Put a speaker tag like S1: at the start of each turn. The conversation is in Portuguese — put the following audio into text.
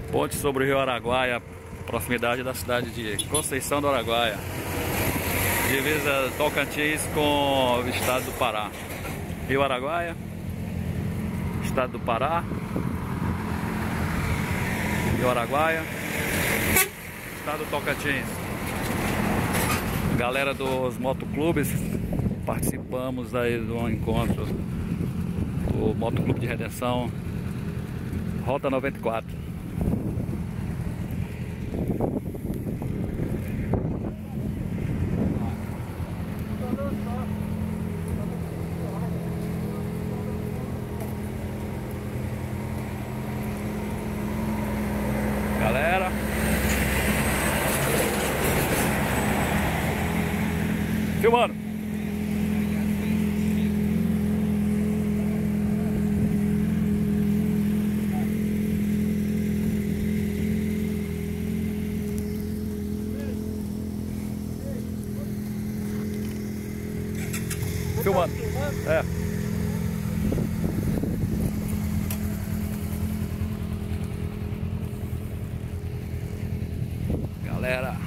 S1: Ponte sobre o Rio Araguaia, proximidade da cidade de Conceição do Araguaia, divisa Tocantins com o estado do Pará. Rio Araguaia, estado do Pará, Rio Araguaia, estado do Tocantins. Galera dos motoclubes, participamos aí do encontro do Motoclube de Redenção, Rota 94. Galera, filmando. Filmando. É. Galera.